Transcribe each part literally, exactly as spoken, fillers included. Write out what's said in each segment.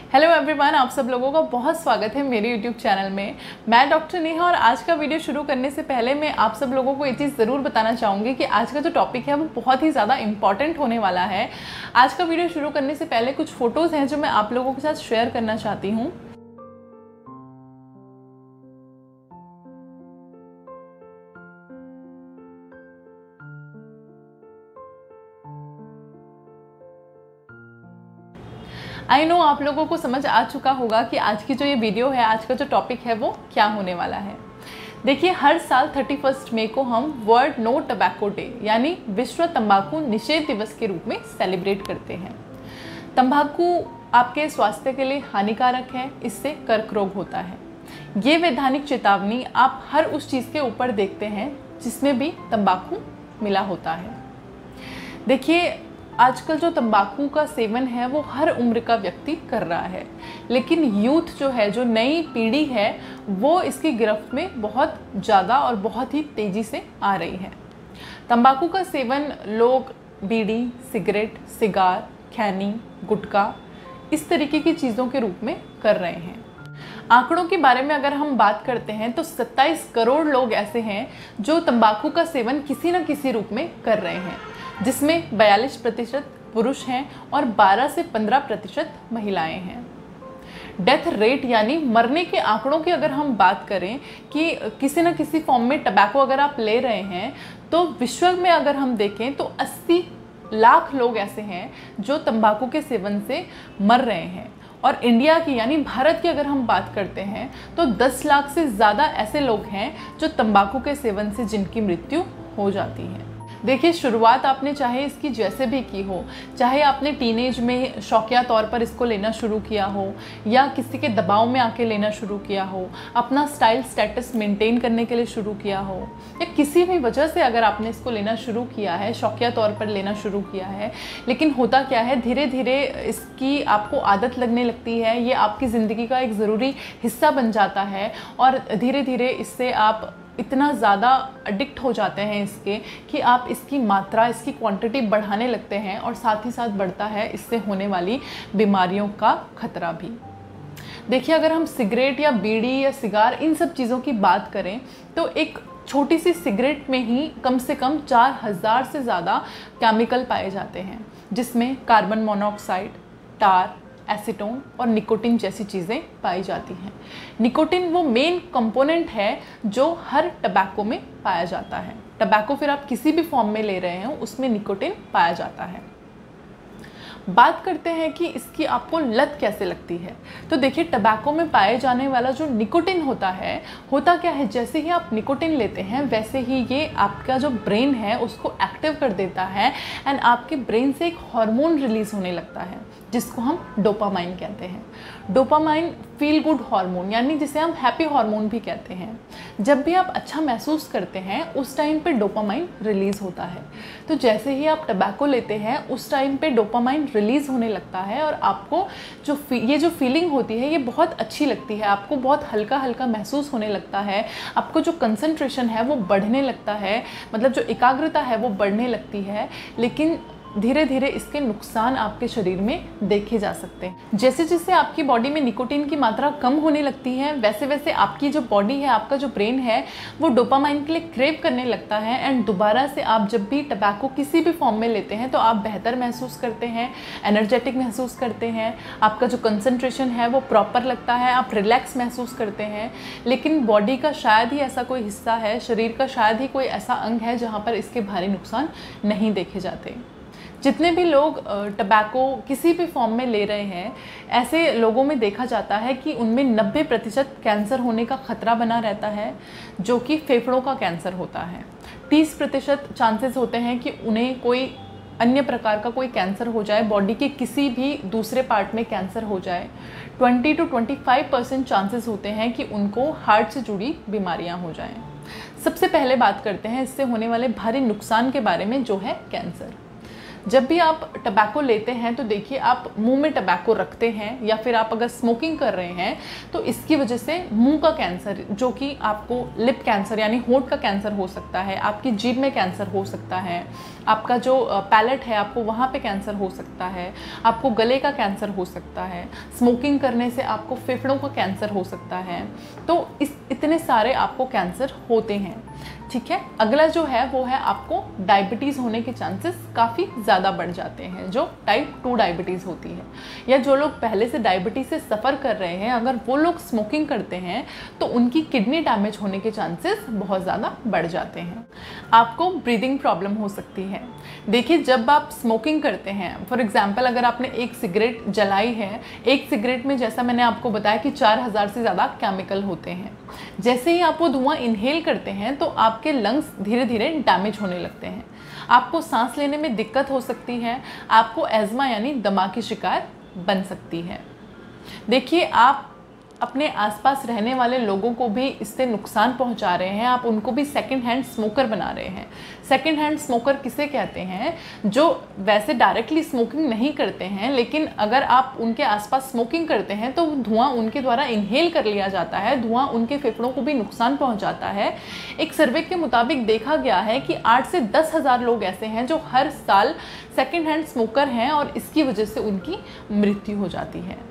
Hello everyone, आप सब लोगों का बहुत स्वागत है मेरे यूट्यूब चैनल में। मैं डॉक्टर नेहा और आज का वीडियो शुरू करने से पहले मैं आप सब लोगों को ये चीज़ ज़रूर बताना चाहूँगी कि आज का जो टॉपिक है वो बहुत ही ज़्यादा इंपॉर्टेंट होने वाला है। आज का वीडियो शुरू करने से पहले कुछ फ़ोटोज़ हैं जो मैं आप लोगों के साथ शेयर करना चाहती हूँ। आई नो आप लोगों को समझ आ चुका होगा कि आज की जो ये वीडियो है, आज का जो टॉपिक है वो क्या होने वाला है। देखिए, हर साल थर्टी फर्स्ट मई को हम वर्ल्ड नो टबैको डे यानी विश्व तंबाकू निषेध दिवस के रूप में सेलिब्रेट करते हैं। तंबाकू आपके स्वास्थ्य के लिए हानिकारक है, इससे कर्क रोग होता है। ये वैधानिक चेतावनी आप हर उस चीज़ के ऊपर देखते हैं जिसमें भी तंबाकू मिला होता है। देखिए, आजकल जो तंबाकू का सेवन है वो हर उम्र का व्यक्ति कर रहा है, लेकिन यूथ जो है, जो नई पीढ़ी है, वो इसकी गिरफ्त में बहुत ज़्यादा और बहुत ही तेज़ी से आ रही है। तंबाकू का सेवन लोग बीड़ी, सिगरेट, सिगार, खैनी, गुटखा इस तरीके की चीज़ों के रूप में कर रहे हैं। आंकड़ों के बारे में अगर हम बात करते हैं तो सत्ताईस करोड़ लोग ऐसे हैं जो तंबाकू का सेवन किसी न किसी रूप में कर रहे हैं, जिसमें बयालीस प्रतिशत पुरुष हैं और बारह से पंद्रह प्रतिशत महिलाएं हैं। डेथ रेट यानी मरने के आंकड़ों की अगर हम बात करें कि किसी न किसी फॉर्म में टबैको अगर आप ले रहे हैं, तो विश्व में अगर हम देखें तो अस्सी लाख लोग ऐसे हैं जो तंबाकू के सेवन से मर रहे हैं। और इंडिया की यानी भारत की अगर हम बात करते हैं तो दस लाख से ज़्यादा ऐसे लोग हैं जो तंबाकू के सेवन से जिनकी मृत्यु हो जाती है। देखिए, शुरुआत आपने चाहे इसकी जैसे भी की हो, चाहे आपने टीनेज में शौकिया तौर पर इसको लेना शुरू किया हो या किसी के दबाव में आके लेना शुरू किया हो, अपना स्टाइल स्टेटस मेंटेन करने के लिए शुरू किया हो, या किसी भी वजह से अगर आपने इसको लेना शुरू किया है, शौकिया तौर पर लेना शुरू किया है, लेकिन होता क्या है, धीरे धीरे इसकी आपको आदत लगने लगती है, ये आपकी ज़िंदगी का एक ज़रूरी हिस्सा बन जाता है और धीरे धीरे इससे आप इतना ज़्यादा एडिक्ट हो जाते हैं इसके कि आप इसकी मात्रा, इसकी क्वांटिटी बढ़ाने लगते हैं और साथ ही साथ बढ़ता है इससे होने वाली बीमारियों का खतरा भी। देखिए, अगर हम सिगरेट या बीड़ी या सिगार इन सब चीज़ों की बात करें तो एक छोटी सी सिगरेट में ही कम से कम चार हज़ार से ज़्यादा केमिकल पाए जाते हैं, जिसमें कार्बन मोनोऑक्साइड, टार, एसीटोन और निकोटिन जैसी चीज़ें पाई जाती हैं। निकोटिन वो मेन कंपोनेंट है जो हर टबैको में पाया जाता है। टबैको फिर आप किसी भी फॉर्म में ले रहे हो, उसमें निकोटिन पाया जाता है। बात करते हैं कि इसकी आपको लत कैसे लगती है। तो देखिए, टबैको में पाए जाने वाला जो निकोटिन होता है, होता क्या है, जैसे ही आप निकोटिन लेते हैं वैसे ही ये आपका जो ब्रेन है उसको एक्टिव कर देता है एंड आपके ब्रेन से एक हार्मोन रिलीज होने लगता है जिसको हम डोपामाइन कहते हैं। डोपामाइन फील गुड हार्मोन यानी जिसे हम हैप्पी हार्मोन भी कहते हैं। जब भी आप अच्छा महसूस करते हैं उस टाइम पे डोपामाइन रिलीज़ होता है। तो जैसे ही आप टबैको लेते हैं उस टाइम पे डोपामाइन रिलीज़ होने लगता है और आपको जो ये जो फीलिंग होती है ये बहुत अच्छी लगती है, आपको बहुत हल्का हल्का महसूस होने लगता है, आपको जो कंसंट्रेशन है वो बढ़ने लगता है, मतलब जो एकाग्रता है वो बढ़ने लगती है। लेकिन धीरे धीरे इसके नुकसान आपके शरीर में देखे जा सकते हैं। जैसे जैसे आपकी बॉडी में निकोटीन की मात्रा कम होने लगती है, वैसे वैसे आपकी जो बॉडी है, आपका जो ब्रेन है, वो डोपामाइन के लिए क्रेव करने लगता है एंड दोबारा से आप जब भी टबैको किसी भी फॉर्म में लेते हैं तो आप बेहतर महसूस करते हैं, एनर्जेटिक महसूस करते हैं, आपका जो कंसंट्रेशन है वो प्रॉपर लगता है, आप रिलैक्स महसूस करते हैं। लेकिन बॉडी का शायद ही ऐसा कोई हिस्सा है, शरीर का शायद ही कोई ऐसा अंग है जहाँ पर इसके भारी नुकसान नहीं देखे जाते। जितने भी लोग टबैको किसी भी फॉर्म में ले रहे हैं, ऐसे लोगों में देखा जाता है कि उनमें नब्बे प्रतिशत कैंसर होने का खतरा बना रहता है, जो कि फेफड़ों का कैंसर होता है। तीस प्रतिशत चांसेस होते हैं कि उन्हें कोई अन्य प्रकार का कोई कैंसर हो जाए, बॉडी के किसी भी दूसरे पार्ट में कैंसर हो जाए। Twenty two twenty five percent chances होते हैं कि उनको हार्ट से जुड़ी बीमारियां हो जाएं। सबसे पहले बात करते हैं इससे होने वाले भारी नुकसान के बारे में, जो है कैंसर। जब भी आप टबैको लेते हैं तो देखिए आप मुंह में टबैको रखते हैं या फिर आप अगर स्मोकिंग कर रहे हैं तो इसकी वजह से मुंह का कैंसर, जो कि आपको लिप कैंसर यानी होंठ का कैंसर हो सकता है, आपकी जीभ में कैंसर हो सकता है, आपका जो पैलेट है आपको वहाँ पे कैंसर हो सकता है, आपको गले का कैंसर हो सकता है, स्मोकिंग करने से आपको फेफड़ों का कैंसर हो सकता है। तो इस इतने सारे आपको कैंसर होते हैं, ठीक है। अगला जो है वो है आपको डायबिटीज़ होने के चांसेस काफ़ी ज़्यादा बढ़ जाते हैं, जो टाइप टू डायबिटीज़ होती है, या जो लोग पहले से डायबिटीज़ से सफ़र कर रहे हैं, अगर वो लोग स्मोकिंग करते हैं तो उनकी किडनी डैमेज होने के चांसेस बहुत ज़्यादा बढ़ जाते हैं। आपको ब्रीदिंग प्रॉब्लम हो सकती है। देखिए जब आप स्मोकिंग करते हैं, फॉर एग्जाम्पल अगर आपने एक सिगरेट जलाई है, एक सिगरेट में जैसा मैंने आपको बताया कि चार हज़ार से ज़्यादा केमिकल होते हैं, जैसे ही आप वो धुआं इनहेल करते हैं तो आपके लंग्स धीरे धीरे डैमेज होने लगते हैं, आपको सांस लेने में दिक्कत हो सकती है, आपको एज़मा यानी दमा की शिकायत बन सकती है। देखिए आप अपने आसपास रहने वाले लोगों को भी इससे नुकसान पहुंचा रहे हैं, आप उनको भी सेकंड हैंड स्मोकर बना रहे हैं। सेकंड हैंड स्मोकर किसे कहते हैं? जो वैसे डायरेक्टली स्मोकिंग नहीं करते हैं, लेकिन अगर आप उनके आसपास स्मोकिंग करते हैं तो धुआं उनके द्वारा इनहेल कर लिया जाता है, धुआं उनके फेफड़ों को भी नुकसान पहुंचाता है। एक सर्वे के मुताबिक देखा गया है कि आठ से दस हज़ार लोग ऐसे हैं जो हर साल सेकंड हैंड स्मोकर हैं और इसकी वजह से उनकी मृत्यु हो जाती है।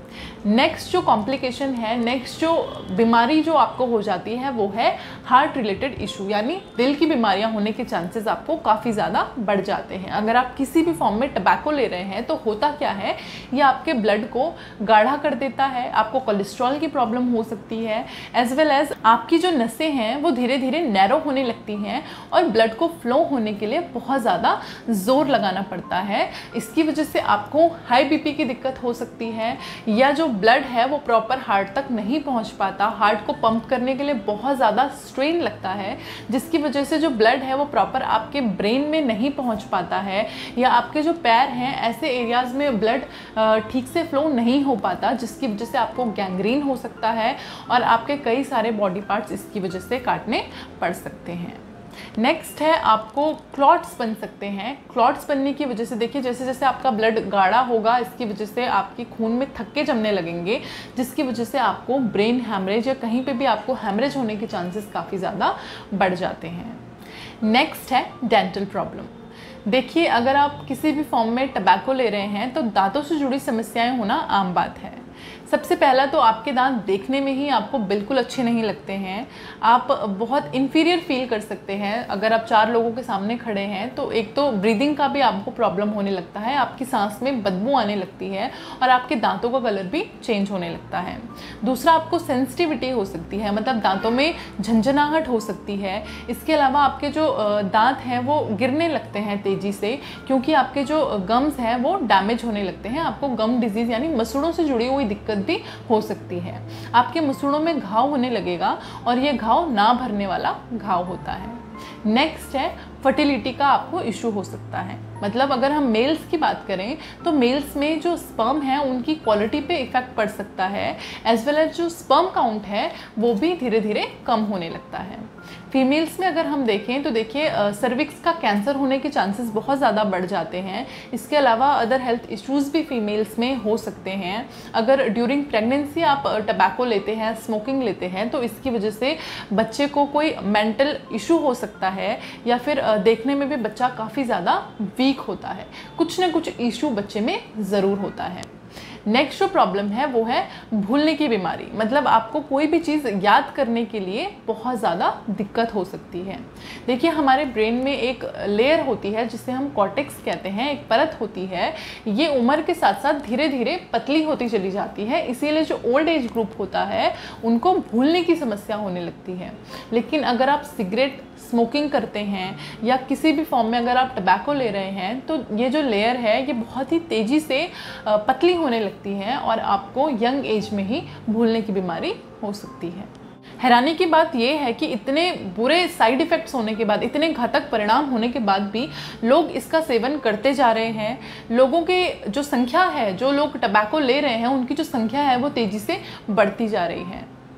नेक्स्ट जो कॉम्प्लिकेशन है, नेक्स्ट जो बीमारी जो आपको हो जाती है वो है हार्ट रिलेटेड इशू, यानी दिल की बीमारियां होने के चांसेस आपको काफ़ी ज़्यादा बढ़ जाते हैं। अगर आप किसी भी फॉर्म में टबैको ले रहे हैं तो होता क्या है, ये आपके ब्लड को गाढ़ा कर देता है, आपको कोलेस्ट्रॉल की प्रॉब्लम हो सकती है, एज वेल एज आपकी जो नसें हैं वो धीरे धीरे नैरो होने लगती हैं और ब्लड को फ्लो होने के लिए बहुत ज़्यादा जोर लगाना पड़ता है। इसकी वजह से आपको हाई बीपी की दिक्कत हो सकती है, या जो ब्लड है वो प्रॉपर हार्ट तक नहीं पहुंच पाता, हार्ट को पंप करने के लिए बहुत ज़्यादा स्ट्रेन लगता है, जिसकी वजह से जो ब्लड है वो प्रॉपर आपके ब्रेन में नहीं पहुंच पाता है, या आपके जो पैर हैं ऐसे एरियाज़ में ब्लड ठीक से फ्लो नहीं हो पाता, जिसकी वजह से आपको गैंग्रीन हो सकता है और आपके कई सारे बॉडी पार्ट्स इसकी वजह से काटने पड़ सकते हैं। नेक्स्ट है आपको क्लॉट्स बन सकते हैं। क्लॉट्स बनने की वजह से देखिए जैसे जैसे आपका ब्लड गाढ़ा होगा, इसकी वजह से आपकी खून में थक्के जमने लगेंगे, जिसकी वजह से आपको ब्रेन हैमरेज या कहीं पे भी आपको हैमरेज होने के चांसेस काफ़ी ज़्यादा बढ़ जाते हैं। नेक्स्ट है डेंटल प्रॉब्लम। देखिए अगर आप किसी भी फॉर्म में टबैको ले रहे हैं तो दांतों से जुड़ी समस्याएं होना आम बात है। सबसे पहला तो आपके दांत देखने में ही आपको बिल्कुल अच्छे नहीं लगते हैं, आप बहुत इन्फीरियर फील कर सकते हैं। अगर आप चार लोगों के सामने खड़े हैं तो एक तो ब्रीदिंग का भी आपको प्रॉब्लम होने लगता है, आपकी सांस में बदबू आने लगती है और आपके दांतों का कलर भी चेंज होने लगता है। दूसरा आपको सेंसिटिविटी हो सकती है, मतलब दांतों में झंझनाहट हो सकती है। इसके अलावा आपके जो दांत हैं वो गिरने लगते हैं तेज़ी से, क्योंकि आपके जो गम्स हैं वो डैमेज होने लगते हैं, आपको गम डिजीज़ यानी मसूड़ों से जुड़ी हुई दिक्कत भी हो सकती है। आपके मसूड़ों में घाव होने लगेगा और ये घाव ना भरने वाला घाव होता है। नेक्स्ट है फर्टिलिटी का आपको इशू हो सकता है, मतलब अगर हम मेल्स की बात करें तो मेल्स में जो स्पर्म है उनकी क्वालिटी पे इफेक्ट पड़ सकता है, एज वेल एज जो स्पर्म काउंट है वो भी धीरे धीरे कम होने लगता है। फीमेल्स में अगर हम देखें तो देखिए सर्विक्स का कैंसर होने के चांसेस बहुत ज़्यादा बढ़ जाते हैं। इसके अलावा अदर हेल्थ इश्यूज़ भी फीमेल्स में हो सकते हैं। अगर ड्यूरिंग प्रेगनेंसी आप टबैको लेते हैं, स्मोकिंग लेते हैं, तो इसकी वजह से बच्चे को कोई मेंटल इशू हो सकता है, या फिर देखने में भी बच्चा काफ़ी ज़्यादा वीक होता है, कुछ ना कुछ इशू बच्चे में ज़रूर होता है। नेक्स्ट जो प्रॉब्लम है वो है भूलने की बीमारी, मतलब आपको कोई भी चीज़ याद करने के लिए बहुत ज़्यादा दिक्कत हो सकती है। देखिए हमारे ब्रेन में एक लेयर होती है जिसे हम कॉर्टेक्स कहते हैं, एक परत होती है, ये उम्र के साथ साथ धीरे धीरे पतली होती चली जाती है, इसीलिए जो ओल्ड एज ग्रुप होता है उनको भूलने की समस्या होने लगती है। लेकिन अगर आप सिगरेट स्मोकिंग करते हैं या किसी भी फॉर्म में अगर आप टबैको ले रहे हैं तो ये जो लेयर है ये बहुत ही तेज़ी से पतली होने लगती है और आपको यंग एज में ही भूलने की बीमारी हो सकती है। हैरानी की बात यह है कि इतने बुरे साइड इफ़ेक्ट्स होने के बाद, इतने घातक परिणाम होने के बाद भी लोग इसका सेवन करते जा रहे हैं। लोगों के जो संख्या है, जो लोग टबैको ले रहे हैं उनकी जो संख्या है वो तेज़ी से बढ़ती जा रही है।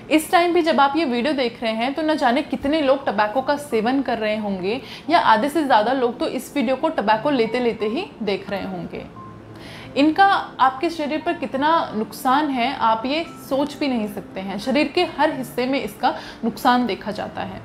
इस टाइम भी जब आप ये वीडियो देख रहे हैं तो न जाने कितने लोग टबैको का सेवन कर रहे होंगे, या आधे से ज़्यादा लोग तो इस वीडियो को टबैको लेते लेते ही देख रहे होंगे। इनका आपके शरीर पर कितना नुकसान है आप ये सोच भी नहीं सकते हैं। शरीर के हर हिस्से में इसका नुकसान देखा जाता है।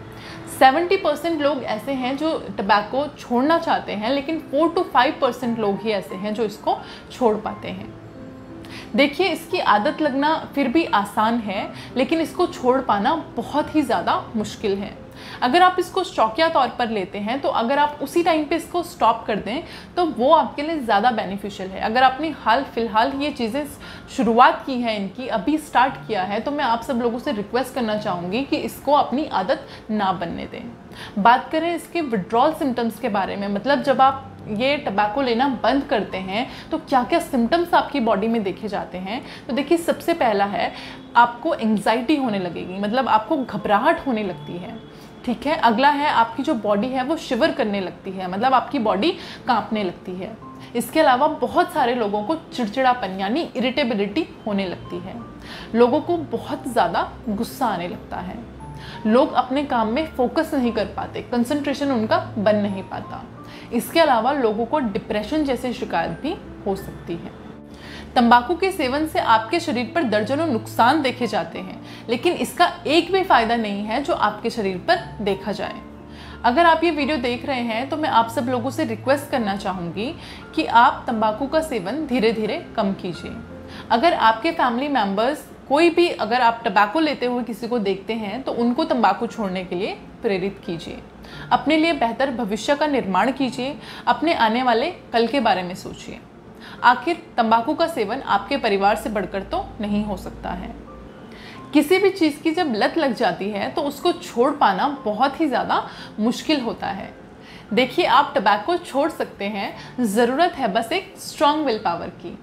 सत्तर परसेंट लोग ऐसे हैं जो टबैको छोड़ना चाहते हैं, लेकिन फोर टू फाइव परसेंट लोग ही ऐसे हैं जो इसको छोड़ पाते हैं। देखिए, इसकी आदत लगना फिर भी आसान है, लेकिन इसको छोड़ पाना बहुत ही ज़्यादा मुश्किल है। अगर आप इसको शौकिया तौर पर लेते हैं तो अगर आप उसी टाइम पे इसको स्टॉप कर दें तो वो आपके लिए ज़्यादा बेनिफिशियल है। अगर आपने हाल फिलहाल ये चीज़ें शुरुआत की है, इनकी अभी स्टार्ट किया है, तो मैं आप सब लोगों से रिक्वेस्ट करना चाहूँगी कि इसको अपनी आदत ना बनने दें। बात करें इसके विड्रॉल सिम्टम्स के बारे में, मतलब जब आप ये टबैको लेना बंद करते हैं तो क्या क्या सिम्टम्स आपकी बॉडी में देखे जाते हैं। तो देखिए, सबसे पहला है आपको एंग्जाइटी होने लगेगी, मतलब आपको घबराहट होने लगती है। ठीक है, अगला है आपकी जो बॉडी है वो शिवर करने लगती है, मतलब आपकी बॉडी कांपने लगती है। इसके अलावा बहुत सारे लोगों को चिड़चिड़ापन यानी इरिटेबिलिटी होने लगती है। लोगों को बहुत ज़्यादा गुस्सा आने लगता है। लोग अपने काम में फोकस नहीं कर पाते, कंसंट्रेशन उनका बन नहीं पाता। इसके अलावा लोगों को डिप्रेशन जैसी शिकायत भी हो सकती है। तंबाकू के सेवन से आपके शरीर पर दर्जनों नुकसान देखे जाते हैं, लेकिन इसका एक भी फायदा नहीं है जो आपके शरीर पर देखा जाए। अगर आप ये वीडियो देख रहे हैं तो मैं आप सब लोगों से रिक्वेस्ट करना चाहूँगी कि आप तंबाकू का सेवन धीरे धीरे कम कीजिए। अगर आपके फैमिली मेम्बर्स कोई भी अगर आप टबैको लेते हुए किसी को देखते हैं तो उनको तंबाकू छोड़ने के लिए प्रेरित कीजिए। अपने लिए बेहतर भविष्य का निर्माण कीजिए। अपने आने वाले कल के बारे में सोचिए। आखिर तंबाकू का सेवन आपके परिवार से बढ़कर तो नहीं हो सकता है। किसी भी चीज़ की जब लत लग जाती है तो उसको छोड़ पाना बहुत ही ज़्यादा मुश्किल होता है। देखिए, आप टबैको छोड़ सकते हैं, ज़रूरत है बस एक स्ट्रॉन्ग विल पावर की।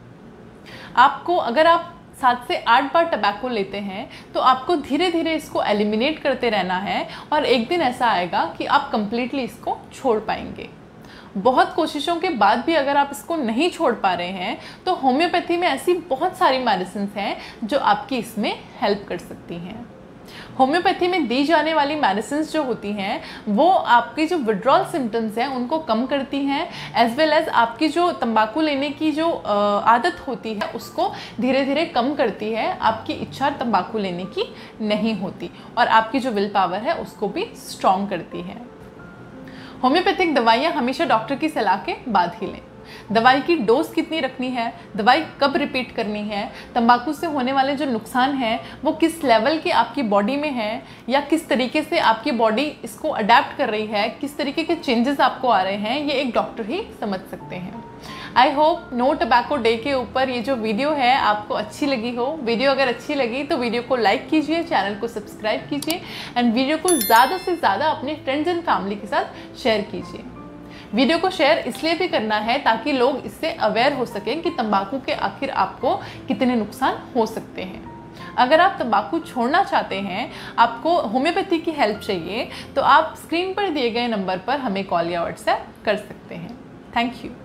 आपको अगर आप सात से आठ बार टबैको लेते हैं तो आपको धीरे धीरे इसको एलिमिनेट करते रहना है, और एक दिन ऐसा आएगा कि आप कंप्लीटली इसको छोड़ पाएंगे। बहुत कोशिशों के बाद भी अगर आप इसको नहीं छोड़ पा रहे हैं तो होम्योपैथी में ऐसी बहुत सारी मेडिसिन हैं जो आपकी इसमें हेल्प कर सकती हैं। होम्योपैथी में दी जाने वाली मेडिसिन जो होती हैं वो आपकी जो विड्रॉल सिम्टम्स हैं उनको कम करती हैं, एज वेल एज आपकी जो तंबाकू लेने की जो आदत होती है उसको धीरे धीरे कम करती है। आपकी इच्छा तंबाकू लेने की नहीं होती, और आपकी जो विल पावर है उसको भी स्ट्रॉन्ग करती है। होम्योपैथिक दवाइयाँ हमेशा डॉक्टर की सलाह के बाद ही लें। दवाई की डोज कितनी रखनी है, दवाई कब रिपीट करनी है, तंबाकू से होने वाले जो नुकसान हैं वो किस लेवल के आपकी बॉडी में है, या किस तरीके से आपकी बॉडी इसको अडेप्ट कर रही है, किस तरीके के चेंजेस आपको आ रहे हैं, ये एक डॉक्टर ही समझ सकते हैं। I hope no tobacco day के ऊपर ये जो वीडियो है आपको अच्छी लगी हो। वीडियो अगर अच्छी लगी तो वीडियो को लाइक कीजिए, चैनल को सब्सक्राइब कीजिए, एंड वीडियो को ज़्यादा से ज़्यादा अपने फ्रेंड्स एंड फैमिली के साथ शेयर कीजिए। वीडियो को शेयर इसलिए भी करना है ताकि लोग इससे अवेयर हो सकें कि तंबाकू के आखिर आपको कितने नुकसान हो सकते हैं। अगर आप तंबाकू छोड़ना चाहते हैं, आपको होम्योपैथी की हेल्प चाहिए, तो आप स्क्रीन पर दिए गए नंबर पर हमें कॉल या व्हाट्सएप कर सकते हैं। Thank you.